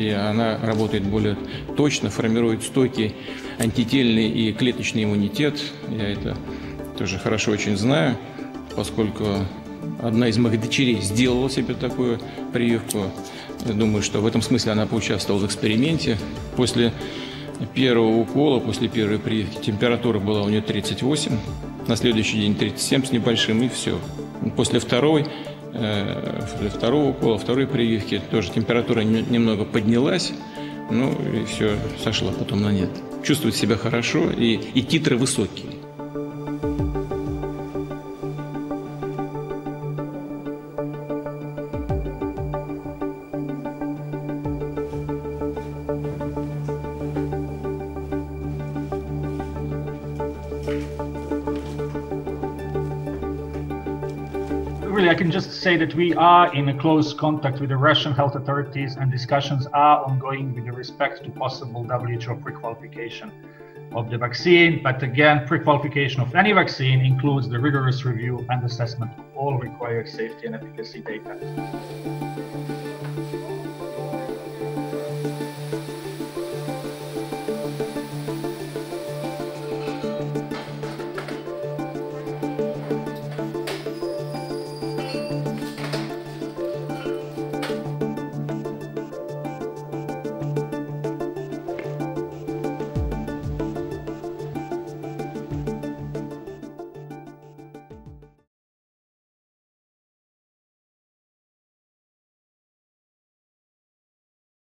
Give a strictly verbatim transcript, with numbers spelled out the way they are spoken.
и она работает более точно, формирует стойкий антительный и клеточный иммунитет. Я это тоже хорошо очень знаю, поскольку одна из моих дочерей сделала себе такую прививку. Я думаю, что в этом смысле она поучаствовала в эксперименте. После первого укола, после первой прививки температура была у нее тридцать восемь, на следующий день тридцать семь с небольшим, и все. После второй, э, после второго укола, второй прививки тоже температура немного поднялась, ну и все, сошло потом на нет. Чувствует себя хорошо, и, и титры высокие. Really, I can just say that we are in a close contact with the Russian health authorities, and discussions are ongoing with respect to possible W H O pre-qualification of the vaccine. But again, pre-qualification of any vaccine includes the rigorous review and assessment of all required safety and efficacy data.